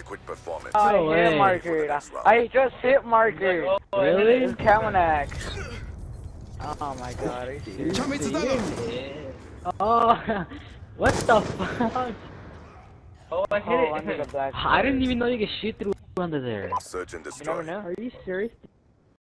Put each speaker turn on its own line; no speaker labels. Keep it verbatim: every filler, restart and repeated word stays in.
adequate performance.
I
No
hit
way.
marker. I just hit marker.
Really?
It's Kamenak. Oh my god, are you serious?
Oh, what the fuck?
Oh, I hit
Oh,
it.
under the black.
I didn't even know you could shoot through under there.
Search and
You
destroy.
never know.
Are you serious?